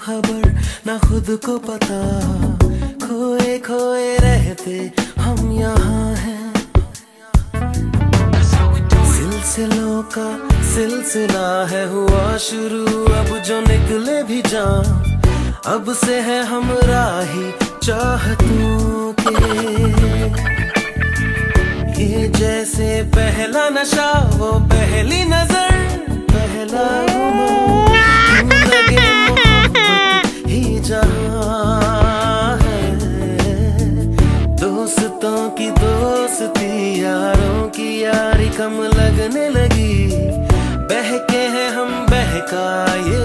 खबर ना खुद को पता, खोए खोए रहते हम यहाँ हैं। सिलसिलों का सिलसिला है हुआ शुरू, अब जो निकले भी जान, अब से है हम राही चाहतों के। ये जैसे पहला नशा वो पहली नजर, पहला घुमा लगे मोहब्बत ही जहां है। दोस्तों की दोस्ती यारों की यारी कम लगने लगी, बहके हैं हम बहका ये